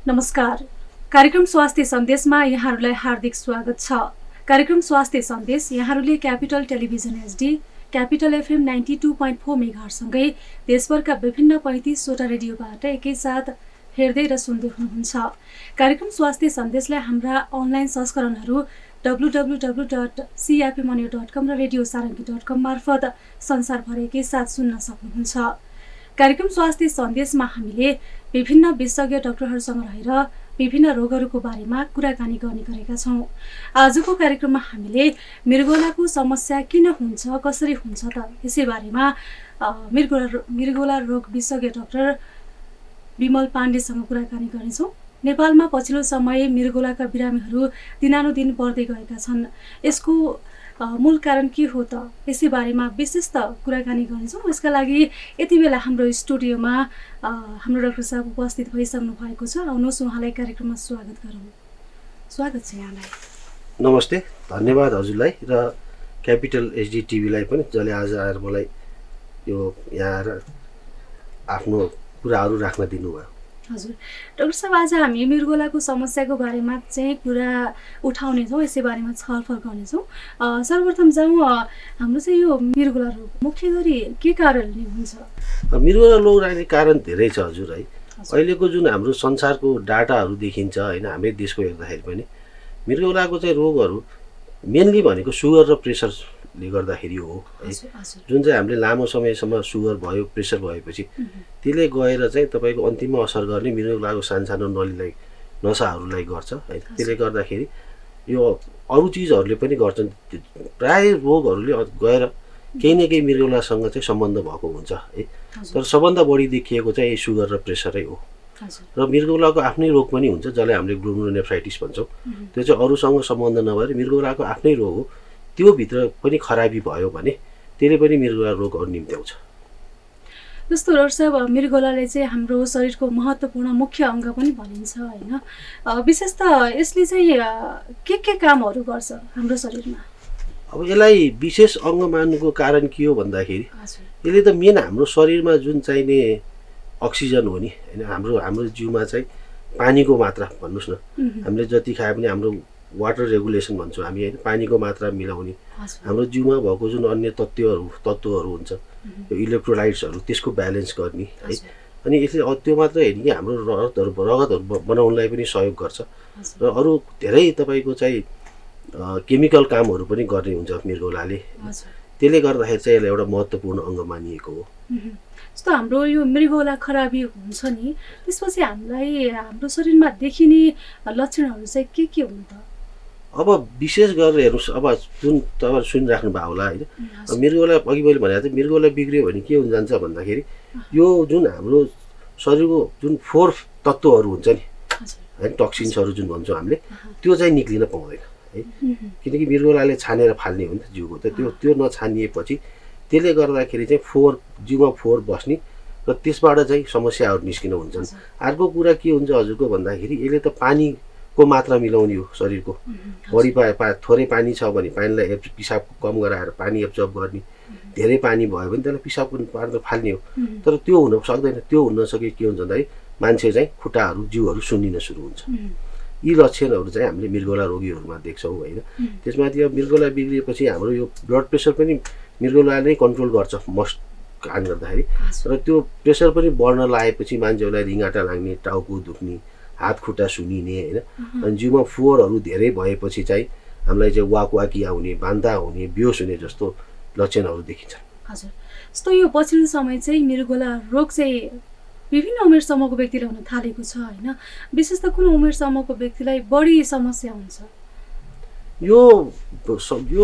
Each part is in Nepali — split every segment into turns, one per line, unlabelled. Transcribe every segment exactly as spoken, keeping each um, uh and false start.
नमस्कार। कार्यक्रम स्वास्थ्य सन्देशमा यहाँहरूलाई हार्दिक स्वागत छ। कार्यक्रम स्वास्थ्य सन्देश यहाँहरूले capital television HD, capital FM ninety two point four मेगाहरुसँगै देशभरका विभिन्न पैंतीसवटा रेडियोबाट एकैसाथ हेर्दै र सुन्दै हुनुहुन्छ। कार्यक्रम स्वास्थ्य सन्देशलाई हाम्रा अनलाइन संस्करणहरू डब्लु डब्लु डब्लु डट सिआरपीमन्यु डट कम र रेडियो सारङ्गी डट कम मार्फत संसारभर एकैसाथ सुन्न सक्नुहुन्छ। कार्यक्रम स्वास्थ्य सन्देशमा हामीले विभिन्न विशेषज्ञ डाक्टरहरूसँग रहेर विभिन्न रोगहरूको बारेमा कुराकानी गर्ने गरेका छौँ। आजको कार्यक्रममा हामीले मृगौलाको समस्या किन हुन्छ, कसरी हुन्छ त यसै बारेमा मृगौला मृगौला रोग विशेषज्ञ डाक्टर बिमल पाण्डेसँग कुराकानी गर्नेछौँ। नेपालमा पछिल्लो समय मृगौलाका बिरामीहरू दिनानुदिन बढ्दै गएका छन्। यसको मूल कारण के हो त यसै बारेमा विशेष त कुराकानी गर्नेछौँ। यसका लागि यति बेला हाम्रो स्टुडियोमा हाम्रो डाक्टर साहब उपस्थित भइसक्नु भएको छ। आउनुहोस् उहाँलाई कार्यक्रममा स्वागत गरौँ। स्वागत छ यहाँलाई।
नमस्ते, धन्यवाद हजुरलाई र क्यापिटल एचडी टिभीलाई पनि जसले आज आएर मलाई यो यहाँ आएर आफ्नो कुराहरू राख्न दिनुभयो।
हजुर डाक्टर साहब, आज हामी मृगौलाको समस्याको बारेमा चाहिँ कुरा उठाउनेछौँ, यसै बारेमा छलफल गर्नेछौँ। सर्वप्रथम जाउँ, हाम्रो चाहिँ यो मृगौला रोग मुख्य गरी के कारणले हुन्छ?
मृगौला रोग लाग्ने कारण धेरै छ हजुर है। अहिलेको जुन हाम्रो संसारको डाटाहरू देखिन्छ होइन, हाम्रै देशको हेर्दाखेरि पनि मृगौलाको चाहिँ रोगहरू मेनली भनेको सुगर र प्रेसरले गर्दाखेरि हो है। जुन चाहिँ हामीले लामो समयसम्म सुगर भयो, प्रेसर भएपछि त्यसले गएर चाहिँ तपाईँको अन्तिममा असर गर्ने मृगौलाको सानसानो नलीलाई नसाहरूलाई गर्छ है। त्यसले गर्दाखेरि यो अरू चिजहरूले पनि गर्छन्। प्राय रोगहरूले गएर केही न केही मृगौलासँग चाहिँ सम्बन्ध भएको हुन्छ है। तर सबभन्दा बढी देखिएको चाहिँ यही सुगर र प्रेसरै हो। र मृगौलाको आफ्नै रोग पनि हुन्छ जसलाई हामीले ग्लोमेरुलोनेफ्राइटिस भन्छौँ। त्यो चाहिँ अरूसँग सम्बन्ध नभएर मृगौलाको आफ्नै रोग हो। त्यो भित्र पनि खराबी भयो भने त्यसले पनि मृगौला रोगहरू निम्त्याउँछ।
जस्तो डाक्टर साहब, मृगौलाले चाहिँ हाम्रो शरीरको महत्त्वपूर्ण मुख्य अङ्ग पनि भनिन्छ होइन। विशेष त यसले चाहिँ के के कामहरू गर्छ हाम्रो शरीरमा?
अब यसलाई विशेष अङ्ग मान्नुको कारण के हो भन्दाखेरि यसले त मेन हाम्रो शरीरमा जुन चाहिने अक्सिजन हो नि होइन, हाम्रो हाम्रो जिउमा चाहिँ पानीको मात्रा भन्नुहोस् न, हामीले जति खाए पनि हाम्रो वाटर रेगुलेसन भन्छौँ हामी होइन, पानीको मात्रा मिलाउने, हाम्रो जिउमा भएको जुन अन्य तत्त्वहरू तत्त्वहरू हुन्छ यो इलेक्ट्रोलाइट्सहरू त्यसको ब्यालेन्स गर्ने है। अनि यसले त्यो मात्र होइन कि हाम्रो रगतहरू रगतहरू बनाउनलाई पनि सहयोग गर्छ र अरू धेरै तपाईँको चाहिँ केमिकल कामहरू पनि गर्ने हुन्छ मृगौलाले। त्यसले गर्दाखेरि चाहिँ यसलाई एउटा महत्त्वपूर्ण अङ्ग मानिएको हो।
जस्तो हाम्रो यो मृगौला खराबी हुन्छ नि, त्यसपछि हामीलाई हाम्रो शरीरमा देखिने लक्षणहरू चाहिँ के के हुन् त?
अब विशेष गरेर हेर्नुहोस्, अब जुन तपाईँहरू सुनिराख्नु भएको होला होइन, मृगौला अघि मैले भनेको थिएँ मृगौला बिग्रियो भने के हुन जान्छ भन्दाखेरि यो जुन हाम्रो शरीरको जुन फोहोर तत्त्वहरू हुन्छ नि होइन, टक्सिन्सहरू जुन भन्छौँ हामीले, त्यो चाहिँ निक्लिन पाउँदैन है। किनकि मृगौलाले छानेर फाल्ने हो नि त जिउको, त त्यो त्यो नछानिएपछि त्यसले गर्दाखेरि चाहिँ फोहोर जिउमा फोहोर बस्ने र त्यसबाट चाहिँ समस्याहरू निस्किन हुन्छन्। अर्को कुरा के हुन्छ हजुरको भन्दाखेरि यसले त पानीको मात्रा मिलाउने हो शरीरको। बढी पा पा थोरै पानी छ भने पानीलाई पिसाब कम गराएर पानी एब्जर्ब गर्ने, धेरै पानी भयो भने त्यसलाई पिसाब पनि पारेर फाल्ने हो। तर त्यो हुन सक्दैन। त्यो हुन नसके के हुन्छ भन्दाखेरि मान्छे चाहिँ खुट्टाहरू जिउहरू सुन्निन सुरु हुन्छ। यी लक्षणहरू चाहिँ हामीले मृगौला रोगीहरूमा देख्छौँ होइन। त्यसमाथि अब मृगौला बिग्रिएपछि हाम्रो यो ब्लड प्रेसर पनि मृगौलाले कन्ट्रोल गर्छ मस्ट काम गर्दाखेरि, र त्यो प्रेसर पनि बढ्न लागेपछि मान्छेहरूलाई रिङ्गाटा लाग्ने, टाउको दुख्ने, हात खुट्टा सुनिने होइन। अनि जिउमा फोहोरहरू धेरै भएपछि चाहिँ हामीलाई चाहिँ वाक वाकी आउने, बान्ता हुने, बेहोस हुने जस्तो लक्षणहरू देखिन्छन्।
हजुर, जस्तो यो पछिल्लो समय चाहिँ मृगौला रोग चाहिँ विभिन्न उमेर समूहको व्यक्तिलाई हुन थालेको छ होइन। विशेष त कुन उमेर समूहको व्यक्तिलाई बढी समस्या हुन्छ?
यो यो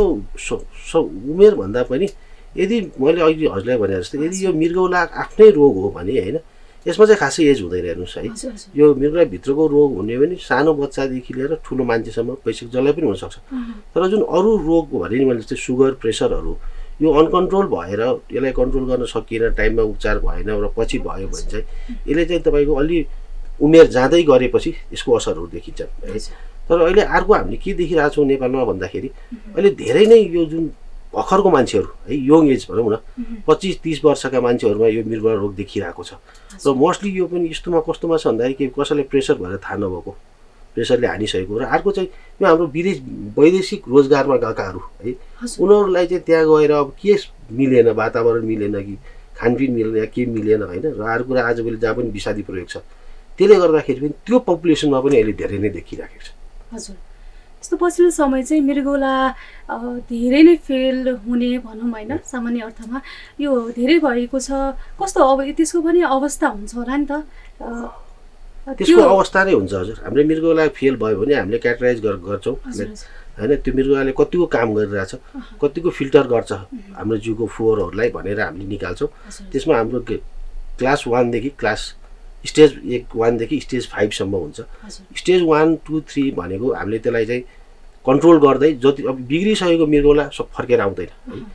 उमेर भन्दा पनि यदि मैले अघि हजुरलाई भने जस्तै यदि यो मृगौला आफ्नै रोग हो भने होइन, यसमा चाहिँ खासै एज हुँदैन हेर्नुहोस् है। यो मृगौला भित्रको रोग हुने भने सानो बच्चादेखि लिएर ठुलो मान्छेसम्म पैसा जसलाई पनि हुनसक्छ। तर जुन अरू रोग भने नि मैले जस्तै सुगर प्रेसरहरू यो अनकन्ट्रोल भएर यसलाई कन्ट्रोल गर्न सकिएन, टाइममा उपचार भएन र पछि भयो भने चाहिँ यसले चाहिँ तपाईँको अलि उमेर जाँदै गरेपछि यसको असरहरू देखिन्छ है। तर अहिले अर्को हामीले के देखिरहेको छौँ नेपालमा भन्दाखेरि अहिले धेरै नै यो जुन भर्खरको मान्छेहरू है यङ एज भनौँ न पच्चिस तिस वर्षका मान्छेहरूमा यो मृगौला रोग देखिरहेको छ र मोस्टली यो पनि यस्तोमा कस्तोमा छ भन्दाखेरि के कसैले प्रेसर भएर थाहा नभएको प्रेसरले हानिसकेको र अर्को चाहिँ यो हाम्रो विदेश वैदेशिक रोजगारमा गएकाहरू है उनीहरूलाई चाहिँ त्यहाँ गएर अब के मिलेन वातावरण मिलेन कि खानपिन मिलेन या के मिलेन होइन र अर्को कुरा आजभोलि जहाँ पनि विषादी प्रयोग छ त्यसले गर्दाखेरि पनि त्यो पपुलेसनमा पनि अहिले धेरै नै देखिरहेको छ।
हजुर यस्तो पछिल्लो समय चाहिँ मृगौला धेरै नै फेल हुने भनौँ होइन सामान्य अर्थमा यो धेरै भएको छ कस्तो अब त्यसको पनि अवस्था हुन्छ होला नि त
त्यसको अवस्था नै हुन्छ हजुर हामीले मृगौला फेल भयो भने हामीले क्याटेगराइज गर्छौँ होइन त्यो मृगौलाले कतिको काम गरिरहेछ कतिको फिल्टर गर्छ हाम्रो जिउको फोहोरहरूलाई भनेर हामीले निकाल्छौँ त्यसमा हाम्रो क्लास वानदेखि क्लास स्टेज एक वानदेखि स्टेज फाइभसम्म हुन्छ स्टेज वान टू थ्री भनेको हामीले त्यसलाई चाहिँ कन्ट्रोल गर्दै जति अब बिग्रिसकेको मृगौला सब फर्केर आउँदैन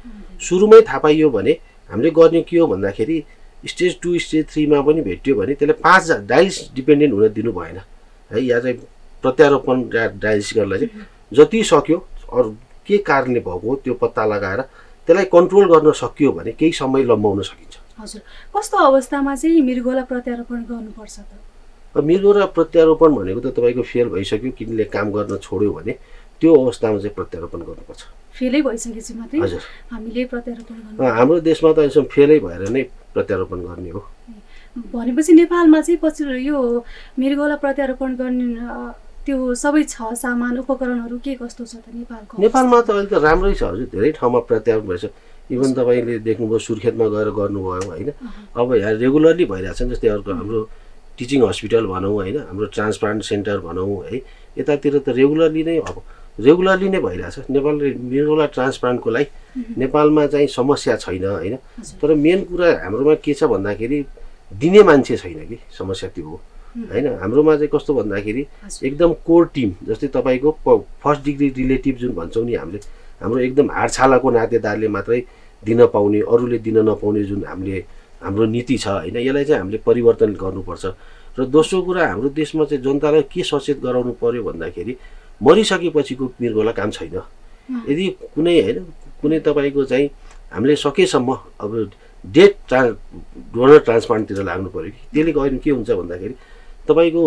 सुरुमै थाहा पाइयो भने हामीले गर्ने के हो भन्दाखेरि स्टेज टू स्टेज थ्रीमा पनि भेट्यो भने त्यसले पाँच डायलिसिस डिपेन्डेन्ट हुन दिनु भएन है या चाहिँ प्रत्यारोपण डायलिसिस गर्नलाई चाहिँ जति सक्यो अरू के कारणले भएको त्यो पत्ता लगाएर त्यसलाई कन्ट्रोल गर्न सकियो भने केही समय लम्बाउन सकिन्छ।
हजुर कस्तो अवस्थामा चाहिँ मृगौला प्रत्यारोपण गर्नुपर्छ त?
मृगौला प्रत्यारोपण भनेको त तपाईँको फेल भइसक्यो किनले काम गर्न छोड्यो भने त्यो अवस्थामा चाहिँ प्रत्यारोपण गर्नुपर्छ।
फेलै भइसकेपछि मात्रै हजुर हामीले प्रत्यारोपण गर्नु
हाम्रो देशमा त यसो फेलै भएर नै प्रत्यारोपण गर्ने हो
भनेपछि नेपालमा चाहिँ पछिल्लो यो मृगौला प्रत्यारोपण गर्ने त्यो सबै छ सामान उपकरणहरू के कस्तो छ त नेपालको?
नेपालमा त अहिले त राम्रै छ हजुर धेरै ठाउँमा प्रत्यारोपण भएछ इभन तपाईँले देख्नुभयो सुर्खेतमा गएर गर्नुभयो होइन अब यहाँ रेगुलरली भइरहेछ नि जस्तै अर्को हाम्रो टिचिङ हस्पिटल भनौँ होइन हाम्रो ट्रान्सप्लान्ट सेन्टर भनौँ है यतातिर त रेगुलरली नै अब रेगुलरली नै भइरहेछ। नेपालले मृगौला ट्रान्सप्लान्टको लागि नेपालमा चाहिँ समस्या छैन होइन तर मेन कुरा हाम्रोमा के छ भन्दाखेरि दिने मान्छे छैन कि समस्या त्यो हो होइन हाम्रोमा चाहिँ कस्तो भन्दाखेरि एकदम कोर टिम जस्तै तपाईँको फर्स्ट डिग्री रिलेटिभ जुन भन्छौँ नि हामीले हाम्रो एकदम हाडछालाको नातेदारले मात्रै दिन पाउने अरूले दिन नपाउने जुन हामीले हाम्रो नीति छ होइन यसलाई चाहिँ हामीले परिवर्तन गर्नुपर्छ र दोस्रो कुरा हाम्रो देशमा चाहिँ जनतालाई के सचेत गराउनु पर्यो भन्दाखेरि मरिसकेपछिको मृगौला काम छैन यदि कुनै होइन कुनै तपाईँको चाहिँ हामीले सकेसम्म अब डेड ट्रा डोनर ट्रान्सप्लान्टतिर लाग्नु पऱ्यो कि त्यसले गयो के हुन्छ भन्दाखेरि तपाईँको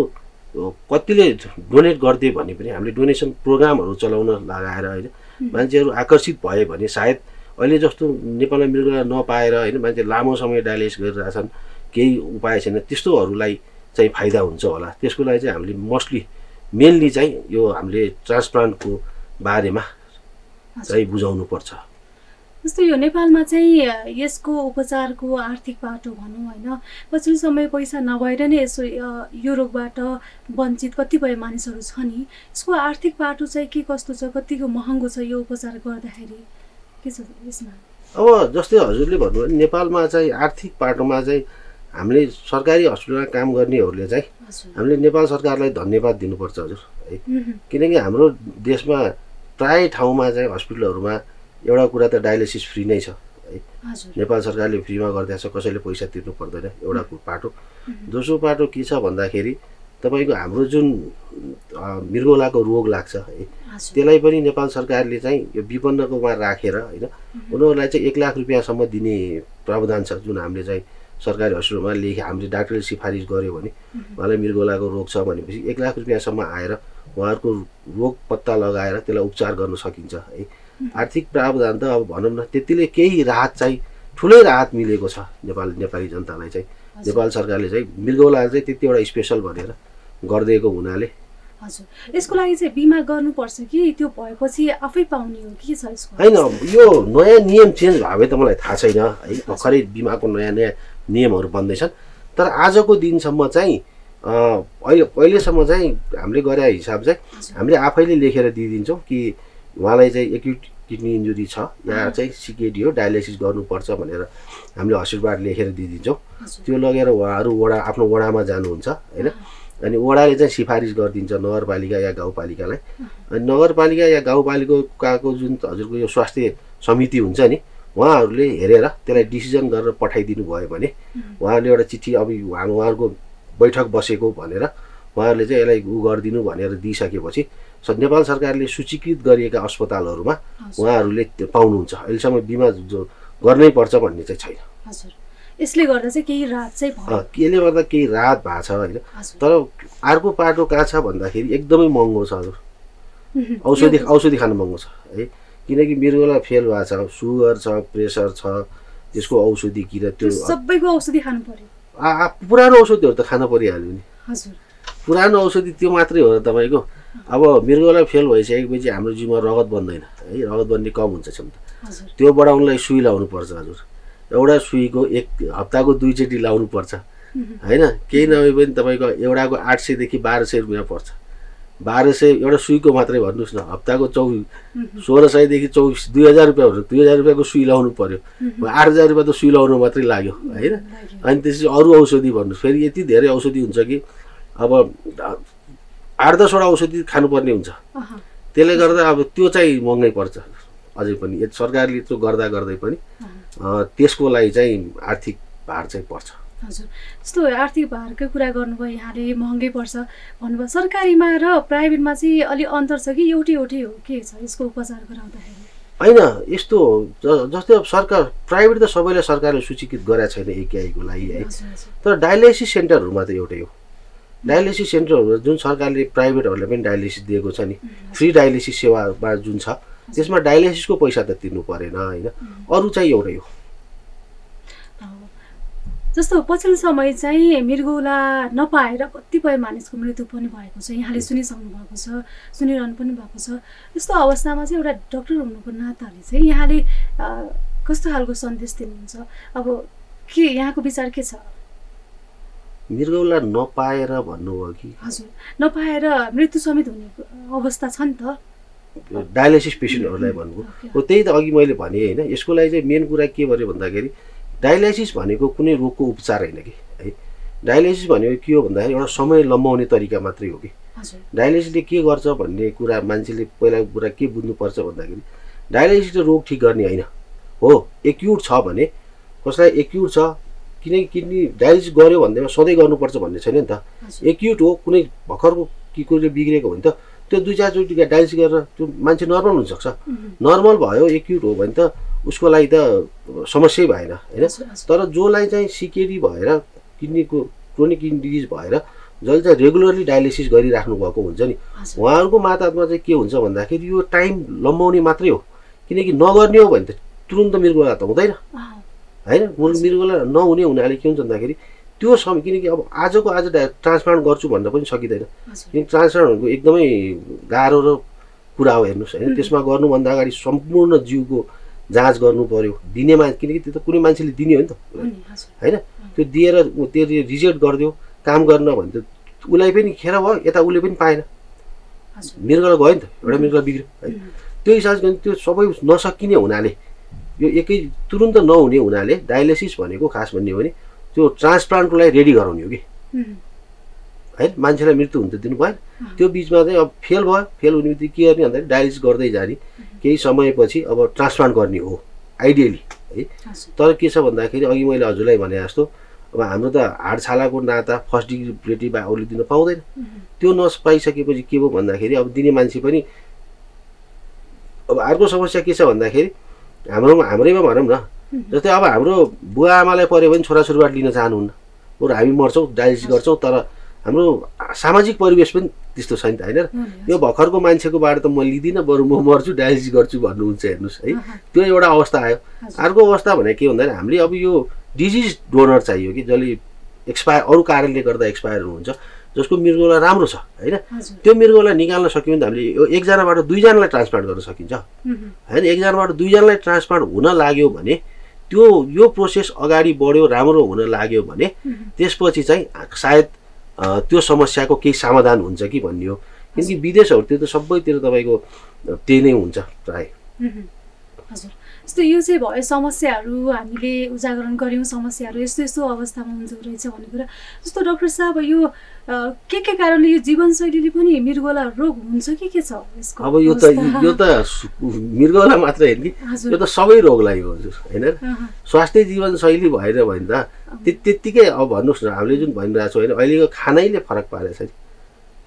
कतिले डोनेट गरिदियो भने पनि हामीले डोनेसन प्रोग्रामहरू चलाउन लगाएर होइन मान्छेहरू आकर्षित भए भने सायद अहिले जस्तो नेपालमा मृगौला नपाएर होइन मान्छे लामो समय डायलिसिस गरिरहेछन् केही उपाय छैन त्यस्तोहरूलाई चाहिँ फाइदा हुन्छ होला त्यसको लागि चाहिँ हामीले मोस्टली मेनली चाहिँ यो हामीले ट्रान्सप्लान्टको बारेमा चाहिँ बुझाउनु पर्छ।
जस्तो यो नेपालमा चाहिँ यसको उपचारको आर्थिक बाटो भनौँ होइन पछिल्लो समय पैसा नभएर नै यसो यो रोगबाट वञ्चित कतिपय मानिसहरू छ नि यसको आर्थिक बाटो चाहिँ के कस्तो छ कतिको महँगो छ यो उपचार गर्दाखेरि के छ यसमा?
अब जस्तै हजुरले भन्नुभयो नेपालमा चाहिँ आर्थिक बाटोमा चाहिँ हामीले सरकारी हस्पिटलमा काम गर्नेहरूले चाहिँ हामीले नेपाल सरकारलाई धन्यवाद दिनुपर्छ हजुर है किनकि हाम्रो देशमा प्राय ठाउँमा चाहिँ हस्पिटलहरूमा एउटा कुरा त डायलिसिस फ्री नै छ है नेपाल सरकारले फ्रीमा गर्दैछ कसैले पैसा तिर्नु पर्दैन एउटा पाटो। दोस्रो पाटो के छ भन्दाखेरि तपाईँको हाम्रो जुन मृगौलाको रोग लाग्छ है त्यसलाई पनि नेपाल सरकारले चाहिँ यो विपन्नकोमा राखेर होइन उनीहरूलाई चाहिँ एक लाख रुपियाँसम्म दिने प्रावधान छ जुन हामीले चाहिँ सरकारी हस्पिटलमा लेखे हामीले डाक्टरले सिफारिस गर्यो भने उहाँलाई मृगौलाको रोग छ भनेपछि एक लाख रुपियाँसम्म आएर उहाँहरूको रोग पत्ता लगाएर त्यसलाई उपचार गर्न सकिन्छ है। आर्थिक प्रावधान त अब भनौँ न त्यतिले केही राहत चाहिँ ठुलै राहत मिलेको छ नेपाल नेपाली जनतालाई चाहिँ नेपाल सरकारले चाहिँ मृगौला चाहिँ त्यति एउटा स्पेसल भनेर गरिदिएको हुनाले।
हजुर यसको लागि चाहिँ बिमा गर्नुपर्छ कि त्यो भएपछि आफै पाउने हो के छ यसको?
होइन यो नयाँ नियम चेन्ज भयो भने त मलाई थाहा छैन है भर्खरै बिमाको नयाँ नयाँ नियमहरू बन्दैछन् तर आजको दिनसम्म चाहिँ अहिले अहिलेसम्म चाहिँ हामीले गरे हिसाब चाहिँ हामीले आफैले लेखेर दिइदिन्छौँ कि उहाँलाई चाहिँ एक्युट किडनी इन्जुरी छ या चाहिँ सिकेडी हो डायलिसिस गर्नुपर्छ भनेर हामीले हस्पिटलबाट लेखेर दिइदिन्छौँ त्यो लगेर उहाँहरू वडा आफ्नो वडामा जानुहुन्छ होइन अनि वडाले चाहिँ सिफारिस गरिदिन्छ नगरपालिका या गाउँपालिकालाई अनि नगरपालिका या गाउँपालिकाको जुन हजुरको यो स्वास्थ्य समिति हुन्छ नि उहाँहरूले हेरेर त्यसलाई डिसिजन गरेर पठाइदिनु भयो भने उहाँहरूले एउटा चिठी अब उहाँहरूको बैठक बसेको भनेर उहाँहरूले चाहिँ यसलाई उ गरिदिनु भनेर दिइसकेपछि नेपाल सरकारले सूचीकृत गरिएका अस्पतालहरूमा उहाँहरूले पाउनुहुन्छ। अहिलेसम्म बिमा जो गर्नै पर्छ भन्ने चाहिँ छैन।
हजुर, यसले गर्दा चाहिँ केही राहत चाहिँ भयो।
यसले गर्दा केही राहत भएको छ होइन। तर अर्को पाटो कहाँ छ भन्दाखेरि एकदमै महँगो छ हजुर। औषधि औषधि खानु महँगो छ है, किनकि मृगौला फेल भएको छ, सुगर छ, प्रेसर छ, त्यसको औषधि किन त्यो
सबैको औषधि खानु पर्यो।
आ पुरानो औषधिहरू त खानु परिहाल्यो नि।
हजुर,
पुरानो औषधि त्यो मात्रै हो र तपाईँको। अब मृगौला फेल भइसकेपछि हाम्रो जिउमा रगत बन्दैन है, रगत बन्ने कम हुन्छ क्षमता। त्यो बढाउनलाई सुई लाउनु पर्छ हजुर। एउटा सुईको एक हप्ताको दुईचोटि लाउनु पर्छ होइन। केही नभए पनि तपाईँको एउटाको आठ सयदेखि बाह्र सय रुपियाँ पर्छ। बाह्र सय एउटा सुईको मात्रै भन्नुहोस् न, हप्ताको चौ सोह्र सयदेखि चौबिस दुई हजार रुपियाँ हुन्छ। दुई हजार रुपियाँको सुई लाउनु पर्यो, आठ हजार रुपियाँ त सुई लाउनु मात्रै लाग्यो होइन। अनि त्यसपछि अरू औषधि भन्नुहोस्, फेरि यति धेरै औषधि हुन्छ कि अब आठ दसवटा औषधि खानुपर्ने हुन्छ। त्यसले गर्दा अब त्यो चाहिँ महँगै पर्छ अझै पनि। सरकारले त्यो गर्दा गर्दै पनि त्यसको लागि चाहिँ आर्थिक भार चाहिँ पर्छ।
हजुर, जस्तो आर्थिक भारकै कुरा गर्नुभयो यहाँले, महँगै पर्छ भन्नुभयो। सरकारीमा र प्राइभेटमा चाहिँ अलि अन्तर छ कि एउटै एउटै हो, के छ यसको उपचार गराउँदाखेरि?
होइन, यस्तो जस्तै अब सरकार प्राइभेट त सबैलाई सरकारले सूचीकृत गरेको छैन एकेआईको लागि है। तर डायलाइसिस सेन्टरहरूमा त एउटै हो। डायलाइसिस सेन्टरहरू जुन सरकारले प्राइभेटहरूलाई पनि डायलाइसिस दिएको छ नि, फ्री डायलाइसिस सेवामा जुन छ त्यसमा डायलाइसिसको पैसा त तिर्नु परेन होइन। अरू चाहिँ एउटै हो।
जस्तो पछिल्लो समय चाहिँ मृगौला नपाएर कतिपय मानिसको मृत्यु पनि भएको छ, यहाँले सुनिसक्नु भएको छ, सुनिरहनु पनि भएको छ। यस्तो अवस्थामा चाहिँ एउटा डक्टर हुनुको नाताले चाहिँ यहाँले कस्तो खालको सन्देश दिनुहुन्छ? अब के यहाँको विचार के छ?
मृगौला नपाएर भन्नुभयो कि?
हजुर, नपाएर मृत्यु समेत हुने अवस्था छ नि त
डायलाइसिस पेसेन्टहरूलाई भन्नुभयो। हो त्यही त अघि मैले भने होइन। यसको लागि चाहिँ मेन कुरा के भन्यो भन्दाखेरि डायलाइसिस भनेको कुनै रोगको उपचार होइन कि है। डायलाइसिस भनेको के हो भन्दाखेरि एउटा समय लम्बाउने तरिका मात्रै हो कि। डायलाइसिसले के गर्छ भन्ने कुरा मान्छेले पहिला कुरा के बुझ्नुपर्छ भन्दाखेरि डायलाइसिसले रोग ठिक गर्ने होइन हो। एक्युट छ भने कसलाई एक्युट छ, किनकि किडनी डायलाइसिस गर्यो भन्दैमा सधैँ गर्नुपर्छ भन्ने छैन नि त। एक्युट हो, कुनै भर्खरको के कुरोले बिग्रेको हो भने त त्यो दुई चारचोटि डायलाइसिस गरेर त्यो मान्छे नर्मल हुनसक्छ। नर्मल भयो, एक्युट हो भने त उसको लागि त समस्यै भएन होइन। तर जसलाई चाहिँ सिकेडी भएर किडनीको क्रोनिक किडनी डिजिज भएर जसले चाहिँ रेगुलरली डायलाइसिस गरिराख्नु भएको हुन्छ नि, उहाँहरूको मातामा चाहिँ के हुन्छ भन्दाखेरि यो टाइम लम्बाउने मात्रै हो। किनकि नगर्ने हो भने त तुरुन्त मृगौला त हुँदैन होइन। मृगौला नहुने हुनाले के हुन्छ भन्दाखेरि त्यो समय, किनकि अब आजको आज ट्रान्सप्लान्ट गर्छु भन्न पनि सकिँदैन। किनकि ट्रान्सप्लान्टहरूको एकदमै गाह्रो र कुरा हो हेर्नुहोस् होइन। त्यसमा गर्नुभन्दा अगाडि सम्पूर्ण जिउको जाँच गर्नु पर्यो दिने मान्छे, किनकि त्यो त कुनै मान्छेले दिने हो नि त होइन। त्यो दिएर त्यो रिजेक्ट गरिदियो काम गर्न भने त उसलाई पनि खेर भयो, यता उसले पनि पाएन, मृगौला गयो नि त, एउटा मृगौला बिग्रियो है। त्यो हिसाबले त्यो सबै नसकिने हुनाले, यो एकै तुरुन्त नहुने हुनाले डायलाइसिस भनेको खास भन्ने हो भने त्यो ट्रान्सप्लान्टको लागि रेडी गराउने हो कि है। मान्छेलाई मृत्यु हुन त दिनु भएन। त्यो बिचमा चाहिँ अब फेल भयो, फेल हुने बित्तिकै के गर्ने भन्दाखेरि डायलाइसिस गर्दै जाने, केही समयपछि अब ट्रान्सप्लान्ट गर्ने हो आइडियली है। तर के छ भन्दाखेरि अघि मैले हजुरलाई भने जस्तो अब हाम्रो त हाड छालाको नाता फर्स्ट डिग्री ब्रेटी बाउले दिन पाउँदैन। त्यो नपाइसकेपछि के भयो भन्दाखेरि अब दिने मान्छे पनि अब अर्को समस्या के छ भन्दाखेरि हाम्रो हाम्रैमा भनौँ न, जस्तै अब हाम्रो बुवा आमालाई पऱ्यो भने छोराछोरीबाट लिन चाहनुहुन्न, बरु हामी मर्छौँ डायलाइसिस गर्छौँ। तर हाम्रो सामाजिक परिवेश पनि त्यस्तो छ नि त होइन। यो भर्खरको मान्छेकोबाट त म लिँदिनँ, बरु म मर्छु डायलाइसिस गर्छु भन्नुहुन्छ हेर्नुहोस् है। त्यो एउटा अवस्था आयो। अर्को अवस्था भने के भन्दाखेरि हामीले अब यो डिजिज डोनर चाहियो कि जसले एक्सपायर अरू कारणले गर्दा एक्सपायर हुनुहुन्छ, जसको मृगौला राम्रो छ होइन। त्यो मृगौला निकाल्न सक्यो भने त हामीले यो एकजनाबाट दुईजनालाई ट्रान्सप्लान्ट गर्न सकिन्छ होइन। एकजनाबाट दुईजनालाई ट्रान्सप्लान्ट हुन लाग्यो भने त्यो यो प्रोसेस अगाडि बढ्यो, राम्रो हुन लाग्यो भने त्यसपछि चाहिँ सायद त्यो समस्याको केही समाधान हुन्छ कि भन्ने हो। किनकि विदेशहरूतिर त सबैतिर तपाईँको त्यही नै हुन्छ प्राय।
हजुर, जस्तो यो चाहिँ भयो समस्याहरू हामीले उजागरण गऱ्यौँ, समस्याहरू यस्तो यस्तो अवस्थामा हुन्छ रहेछ भन्ने कुरा। जस्तो डाक्टर साहब यो के के कारणले यो जीवनशैलीले पनि मृगौला रोग हुन्छ कि के छ यसको?
अब यो त यो त मृगौला मात्र होइन कि, यो त सबै रोगलाई हो हजुर होइन। स्वास्थ्य जीवनशैली भएर भने त त्यत्तिकै अब भन्नुहोस् न, हामीले जुन भनिरहेको छौँ होइन, अहिलेको खानैले फरक पारेको छ नि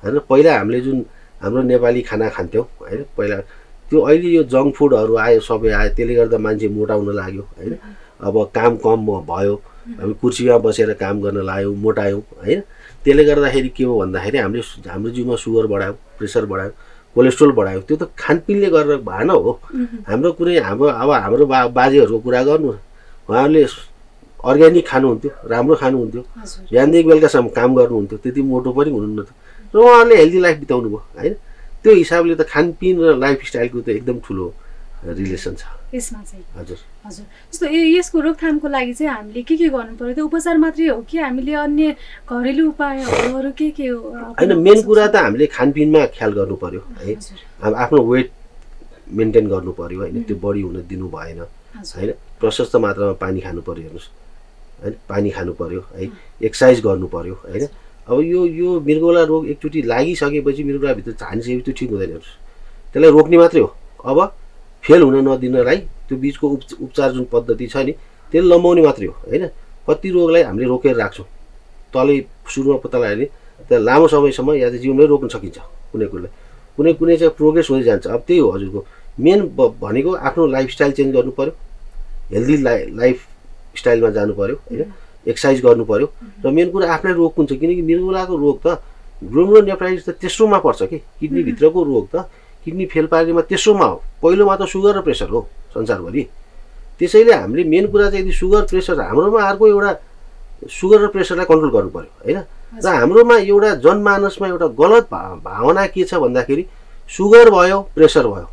होइन पहिला हामीले जुन हाम्रो नेपाली खाना खान्थ्यौँ होइन पहिला त्यो अहिले यो जङ्क फुडहरू आयो सबै आयो त्यसले गर्दा मान्छे मोटाउन लाग्यो होइन अब काम कम भयो हामी कुर्सीमा बसेर काम गर्न लाग्यौँ मोटायौँ होइन त्यसले गर्दाखेरि के हो भन्दाखेरि हामीले हाम्रो जिउमा सुगर बढायो प्रेसर बढायो कोलेस्ट्रोल बढायो त्यो त खानपिनले गरेर भएन हो हाम्रो कुनै हाम्रो अब हाम्रो बा बाजेहरूको कुरा गर्नु उहाँहरूले अर्ग्यानिक खानुहुन्थ्यो राम्रो खानुहुन्थ्यो बिहानदेखि बेलुकासम्म काम गर्नुहुन्थ्यो त्यति मोटो पनि हुनुहुन्न थियो र उहाँहरूले हेल्दी लाइफ बिताउनु भयो होइन त्यो हिसाबले त खानपिन र लाइफस्टाइलको त एकदम ठुलो रिलेसन छ
यसमा चाहिँ
हजुर
हजुर जस्तो यसको रोकथामको लागि चाहिँ हामीले के के गर्नु पर्यो त्यो उपचार मात्रै हो कि हामीले अन्य घरेलु उपायहरू अरू के के हो
होइन मेन कुरा त हामीले खानपिनमा ख्याल गर्नु पर्यो है आफ्नो वेट मेन्टेन गर्नु पर्यो होइन त्यो बढी हुन दिनु भएन होइन प्रशस्त मात्रामा पानी खानु पर्यो हेर्नुहोस् होइन पानी खानु पर्यो है एक्सर्साइज गर्नु पर्यो होइन अब यो यो मृगौला रोग एकचोटि लागिसकेपछि मृगौलाभित्र झानिसकेपछि त्यो ठिक हुँदैन हेर्नुहोस् त्यसलाई रोक्ने मात्रै हो अब फेल हुन नदिनलाई त्यो बिचको उप उपचार जुन पद्धति छ नि त्यसले लम्बाउने मात्रै हो होइन कति रोगलाई हामीले रोकेर राख्छौँ तलै सुरुमा पत्ता लगायो भने त्यहाँ लामो समयसम्म या चाहिँ जीवनमै रोक्न सकिन्छ कुनै कुरालाई कुनै कुनै चाहिँ प्रोग्रेस हुँदै जान्छ अब त्यही हो हजुरको मेन भनेको आफ्नो लाइफस्टाइल चेन्ज गर्नु पर्यो हेल्दी लाइ लाइफ स्टाइलमा जानु पर्यो होइन एक्सर्साइज गर्नु पर्यो र मेन कुरा आफ्नै रोग हुन्छ किनकि मृगौलाको रोग त ग्लोमेरुलोनेफ्राइटिस त तेस्रोमा पर्छ कि किडनीभित्रको रोग त किडनी फेल पार्नेमा तेस्रोमा हो पहिलोमा त सुगर र प्रेसर हो संसारभरि त्यसैले हामीले मेन कुरा चाहिँ यदि सुगर प्रेसर हाम्रोमा अर्को एउटा सुगर र प्रेसरलाई कन्ट्रोल गर्नु पर्यो होइन र हाम्रोमा एउटा जनमानसमा एउटा गलत भावना के छ भन्दाखेरि सुगर भयो प्रेसर भयो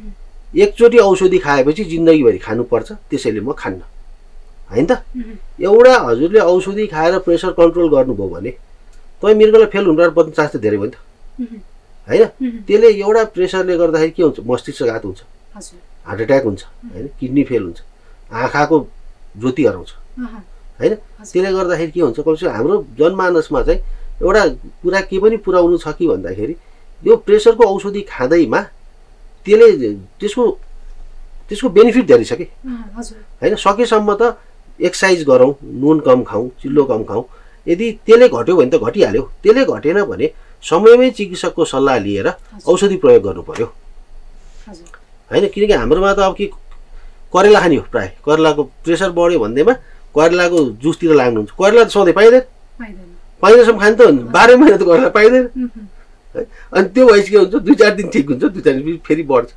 एकचोटि औषधि खाएपछि जिन्दगीभरि खानुपर्छ त्यसैले म खान्न होइन त एउटा हजुरले औषधि खाएर प्रेसर कन्ट्रोल गर्नुभयो भने तपाईँ मृगौला फेल हुनु पर्ने चान्स त धेरै भयो नि त होइन त्यसले एउटा प्रेसरले गर्दाखेरि के हुन्छ मस्तिष्कघात हुन्छ हार्ट एट्याक हुन्छ होइन किडनी फेल हुन्छ आँखाको ज्योति हराउँछ होइन त्यसले गर्दाखेरि के हुन्छ कमसेकम हाम्रो जनमानसमा चाहिँ एउटा कुरा के पनि पुर्याउनु छ कि भन्दाखेरि यो प्रेसरको औषधि खाँदैमा त्यसले त्यसको त्यसको बेनिफिट धेरै छ कि होइन सकेसम्म त एक्सर्साइज गरौँ नुन कम खाउँ चिल्लो कम खाउँ यदि त्यसले घट्यो भने त घटिहाल्यो त्यसले घटेन भने समयमै चिकित्सकको सल्लाह लिएर औषधि प्रयोग गर्नु पर्यो होइन किनकि हाम्रोमा त अब के करेला खाने हो प्रायः करेलाको प्रेसर बढ्यो भन्दैमा करेलाको जुसतिर लाग्नुहुन्छ करेला त सधैँ पाइँदैन पाइँदासम्म खानु त बाह्रै महिना त करेला पाइँदैन अनि त्यो भएपछि के हुन्छ दुई चार दिन ठिक हुन्छ दुई चार दिन फेरि बढ्छ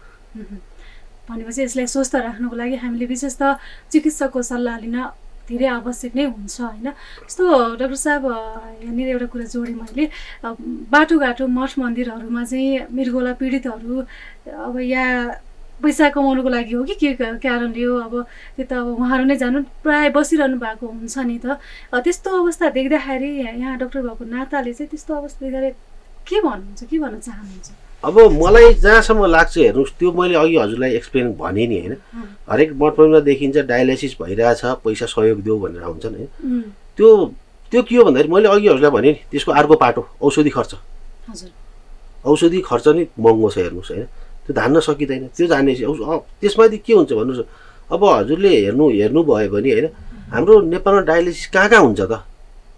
भनेपछि यसलाई स्वस्थ राख्नुको लागि हामीले विशेष त चिकित्सकको सल्लाह लिन धेरै आवश्यक नै हुन्छ होइन जस्तो डाक्टर साहब यहाँनिर एउटा कुरा जोडेँ मैले बाटोघाटो मठ मन्दिरहरूमा चाहिँ मृगौला पीडितहरू अब यहाँ पैसा कमाउनुको लागि हो कि के कारणले हो अब त्यो त अब उहाँहरू नै जानु प्रायः बसिरहनु भएको हुन्छ नि त त्यस्तो अवस्था देख्दाखेरि यहाँ डाक्टर भएको नाताले चाहिँ त्यस्तो अवस्था देख्दाखेरि के भन्नुहुन्छ के भन्न चाहनुहुन्छ
अब मलाई जहाँसम्म लाग्छ हेर्नुहोस् त्यो मैले अघि हजुरलाई एक्सप्लेन भने नि होइन हरेक मठमा देखिन्छ डायलाइसिस भइरहेछ पैसा सहयोग देऊ भनेर आउँछन् होइन त्यो त्यो के हो भन्दाखेरि मैले अघि हजुरलाई भने नि त्यसको अर्को पाटो औषधि खर्च औषधि खर्च नि महँगो छ हेर्नुहोस् होइन त्यो धान्न सकिँदैन त्यो जाने त्यसमाथि के हुन्छ भन्नुहोस् अब हजुरले हेर्नु हेर्नुभयो भने होइन हाम्रो नेपालमा डायलाइसिस कहाँ कहाँ हुन्छ त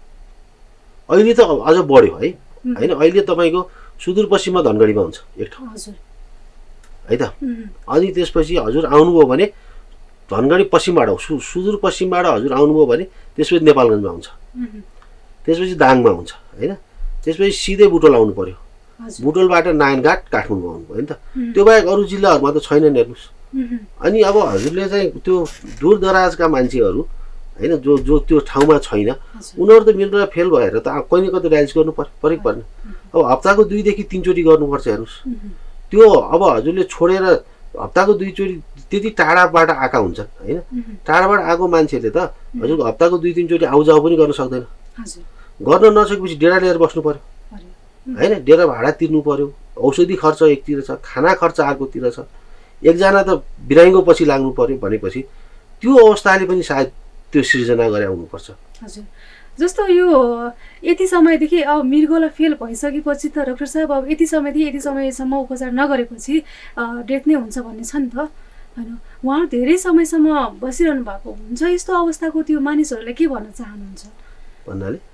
अहिले त अझ बढ्यो है होइन अहिले तपाईँको सुदूरपश्चिममा धनगढीमा हुन्छ एक ठाउँ है त अनि त्यसपछि हजुर आउनुभयो भने धनगढी पश्चिमबाट हो सु सुदूरपश्चिमबाट हजुर आउनुभयो भने त्यसपछि नेपालगञ्जमा हुन्छ त्यसपछि दाङमा हुन्छ होइन त्यसपछि सिधै बुटोल आउनु पर्यो बुटोलबाट नारायणघाट काठमाडौँ आउनु भयो नि त त्यो बाहेक अरू जिल्लाहरूमा त छैनन् हेर्नुहोस् अनि अब हजुरले चाहिँ त्यो दूरदराजका मान्छेहरू होइन जो जो त्यो ठाउँमा छैन उनीहरू त मृगौला फेल भएर त कहिले कति डायलिसिस गर्नु पर्यो परेको पर्ने अब हप्ताको दुईदेखि तिनचोटि गर्नुपर्छ हेर्नुहोस् त्यो अब हजुरले छोडेर हप्ताको दुईचोटि त्यति टाढाबाट आएका हुन्छन् होइन टाढाबाट आएको मान्छेले त हजुरको हप्ताको दुई तिनचोटि आउजाउ पनि गर्न सक्दैन गर्न नसकेपछि डेरा लिएर बस्नु पर्यो होइन डेरा भाडा तिर्नु पर्यो औषधि खर्च एकतिर छ खाना खर्च अर्कोतिर छ एकजना त बिराइँको पछि लाग्नु पर्यो भनेपछि त्यो अवस्थाले पनि सायद त्यो सिर्जना गरे आउनुपर्छ
हजुर जस्तो यो यति समयदेखि अब मृगौला फेल भइसकेपछि त डाक्टर साहब अब यति समयदेखि यति समयसम्म उपचार नगरेपछि डेथ नै हुन्छ भन्ने छ नि त होइन उहाँहरू धेरै समयसम्म बसिरहनु भएको हुन्छ यस्तो अवस्थाको त्यो मानिसहरूलाई के भन्न चाहनुहुन्छ
भन्नाले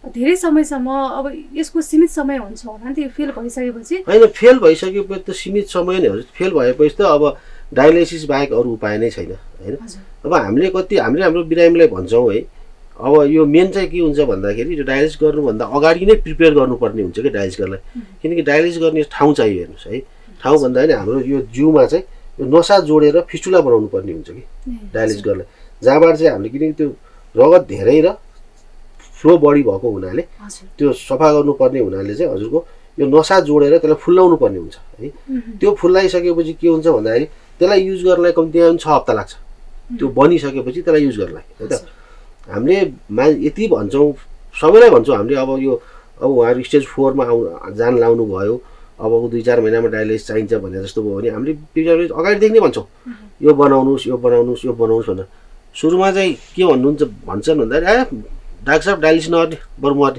धेरै समयसम्म अब यसको सीमित समय हुन्छ होला नि त्यो फेल भइसकेपछि
होइन फेल भइसकेपछि त सीमित समय नै हो फेल भएपछि त अब डायलाइसिस बाहेक अरू उपाय नै छैन होइन अब हामीले कति हामीले हाम्रो बिरामीलाई भन्छौँ है अब यो मेन चाहिँ के हुन्छ भन्दाखेरि यो डायलाइसिस गर्नुभन्दा अगाडि नै प्रिपेयर गर्नुपर्ने हुन्छ कि डायलाइसिस गर्नलाई किनकि डायलाइसिस गर्ने ठाउँ चाहियो हेर्नुहोस् है ठाउँ भन्दा पनि हाम्रो यो जिउमा चाहिँ यो नसा जोडेर फिस्टुला बनाउनु पर्ने हुन्छ कि डायलाइसिस गर्नलाई जहाँबाट चाहिँ हामीले किनकि त्यो रगत धेरै र फ्लो बढी भएको हुनाले त्यो सफा गर्नुपर्ने हुनाले चाहिँ हजुरको यो नसा जोडेर त्यसलाई फुल्लाउनु पर्ने हुन्छ है त्यो फुल्लाइसकेपछि के हुन्छ भन्दाखेरि त्यसलाई युज गर्नलाई कम्तीमा पनि छ हप्ता लाग्छ त्यो बनिसकेपछि त्यसलाई युज गर्नलाई है त हामीले मा यति भन्छौँ सबैलाई भन्छौँ हामीले अब यो अब उहाँहरू स्टेज फोरमा आउ जान लाउनु भयो अब दुई चार महिनामा डायलाइसिस चाहिन्छ भने जस्तो भयो भने हामीले अगाडिदेखि नै भन्छौँ यो बनाउनुहोस् यो बनाउनुहोस् यो बनाउनुहोस् भनेर सुरुमा चाहिँ के भन्नुहुन्छ भन्छन् भन्दाखेरि ए डाक्टर साहब डायलाइसिस नगर्ने बरु मर्ने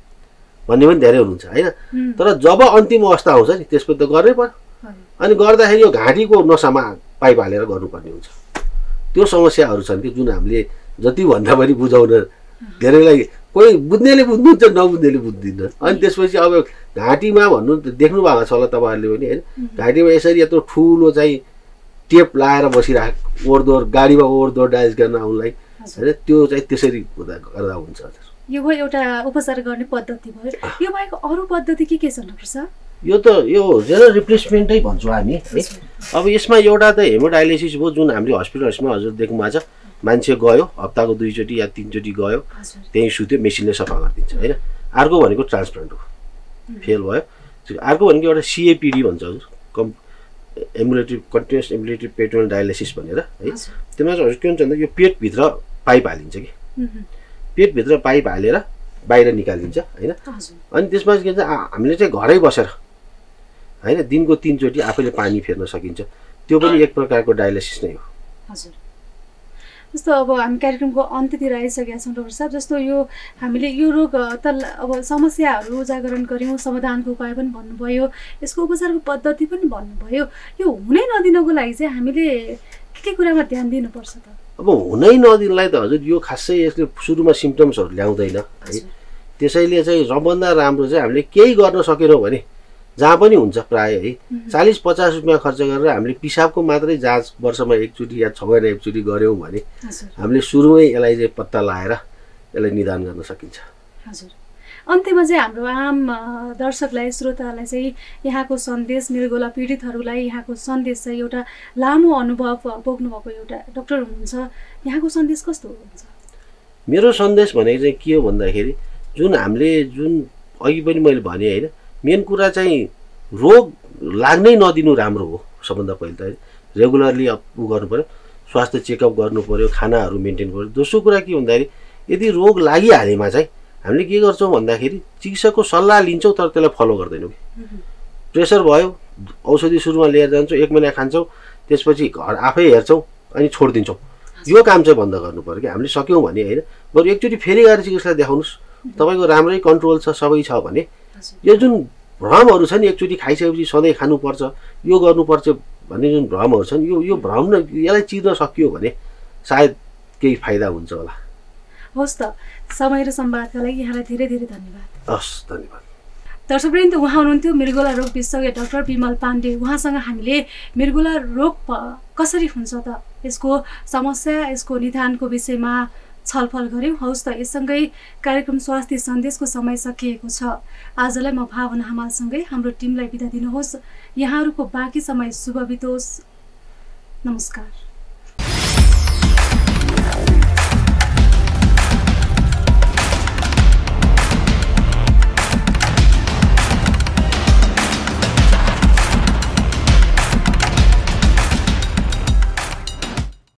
भन्ने पनि धेरै हुनुहुन्छ होइन तर जब अन्तिम अवस्था आउँछ नि त्यसपछि त गर्नै पर्यो अनि गर्दाखेरि यो घाँटीको नसामा पाइप हालेर गर्नुपर्ने हुन्छ त्यो समस्याहरू छन् कि जुन हामीले जति भन्दा पनि बुझाउन धेरैलाई कोही बुझ्नेले बुझ्नुहुन्छ नबुझ्नेले बुझ्दिन्न अनि त्यसपछि अब घाँटीमा भन्नु देख्नु भएको छ होला तपाईँहरूले पनि होइन घाँटीमा यसरी यत्रो ठुलो चाहिँ टेप लाएर बसिरहेको ओहोरदोहोर गाडीमा ओहोरदोहोर डायलाइसिस गर्न आउनलाई होइन त्यो चाहिँ त्यसरी हुँदा गर्दा हुन्छ हजुर
यो भयो एउटा उपचार गर्ने पद्धति भयो यो बाहेक अरू पद्धति के के छन् डाक्टर साहब
यो त यो जेनरल रिप्लेसमेन्टै भन्छौँ हामी है अब यसमा एउटा त हेमोडायलाइसिस भयो जुन हाम्रो हस्पिटल्समा हजुर देख्नु भएको छ मान्छे गयो हप्ताको दुईचोटि या तिनचोटि गयो त्यहीँ सुत्यो मेसिनले सफा गरिदिन्छ होइन अर्को भनेको ट्रान्सप्लान्ट हो फेल भयो अर्को भनेको एउटा सिएपिडी भन्छ हजुर कम् ambulatory continuous ambulatory peritoneal dialysis भनेर है त्यसमा चाहिँ हजुर के हुन्छ भन्दा यो पेटभित्र पाइप हालिन्छ कि पेटभित्र पाइप हालेर बाहिर निकालिन्छ होइन अनि त्यसमा के भन्छ हामीले चाहिँ घरै बसेर होइन दिनको तिनचोटि आफैले पानी फेर्न सकिन्छ त्यो पनि एक प्रकारको डायलाइसिस नै हो
हजुर जस्तो अब हामी कार्यक्रमको अन्त्यतिर आइसकेका छौँ डाक्टर साहब जस्तो यो हामीले यो रोग त अब समस्याहरू उजागरण गऱ्यौँ समाधानको उपाय पनि भन्नुभयो यसको उपचारको पद्धति पनि भन्नुभयो यो हुनै नदिनको लागि चाहिँ हामीले के के कुरामा ध्यान दिनुपर्छ त
अब हुनै नदिनलाई त हजुर यो खासै यसले सुरुमा सिम्टम्सहरू ल्याउँदैन है त्यसैले चाहिँ सबभन्दा राम्रो चाहिँ हामीले केही गर्न सकेनौँ भने जहाँ पनि हुन्छ प्रायः है चालिस पचास रुपियाँ खर्च गरेर हामीले पिसाबको मात्रै जाँच वर्षमा एकचोटि या छ महिना एकचोटि गऱ्यौँ भने हामीले सुरुमै यसलाई चाहिँ पत्ता लगाएर यसलाई निदान गर्न सकिन्छ
हजुर अन्त्यमा चाहिँ हाम्रो आम दर्शकलाई श्रोतालाई चाहिँ यहाँको सन्देश मृगौला पीडितहरूलाई यहाँको सन्देश चाहिँ एउटा लामो अनुभव बोक्नुभएको एउटा डाक्टर हुनुहुन्छ यहाँको सन्देश कस्तो हुन्छ
मेरो सन्देश भनेको चाहिँ के हो भन्दाखेरि जुन हामीले जुन अघि पनि मैले भने होइन मेन कुरा चाहिँ रोग लाग्नै नदिनु राम्रो हो सबभन्दा पहिला त रेगुलरली उ गर्नु पर्यो स्वास्थ्य चेकअप गर्नु पर्यो खानाहरू मेन्टेन गर्नु दोस्रो कुरा के भन्दाखेरि यदि रोग लागिहालेमा चाहिँ हामीले के गर्छौँ भन्दाखेरि चिकित्सकको सल्लाह लिन्छौँ तर त्यसलाई फलो गर्दैनौँ कि प्रेसर भयो औषधि सुरुमा लिएर जान्छौँ एक महिना खान्छौँ त्यसपछि घर आफै हेर्छौँ अनि छोडिदिन्छौँ यो काम चाहिँ बन्द गर्नु पर्यो कि हामीले सक्यौँ भने होइन बरु एकचोटि फेरि गएर चिकित्सकलाई देखाउनुहोस् तपाईँको राम्रै कन्ट्रोल छ सबै छ भने यो जुन भ्रमहरू छ नि एकचोटि खाइसकेपछि सधैँ खानुपर्छ यो गर्नुपर्छ भन्ने जुन भ्रमहरू छन् यो यो भ्रम न यसलाई चिर्न सकियो भने सायद केही फाइदा हुन्छ होला
होस् त समय र संवादका लागि यहाँलाई धेरै धेरै धन्यवाद
हस् धन्यवाद
दर्शकवृन्द उहाँ हुनुहुन्थ्यो मृगौला रोग विशेषज्ञ डाक्टर बिमल पाण्डे उहाँसँग हामीले मृगौला रोग कसरी हुन्छ त यसको समस्या यसको निदानको विषयमा छलफल गऱ्यौँ हौस् त यससँगै कार्यक्रम स्वास्थ्य सन्देशको समय सकिएको छ आजलाई म भावना हमालसँगै हाम्रो टिमलाई बिदा दिनुहोस् यहाँहरूको बाँकी समय शुभ बितोस् नमस्कार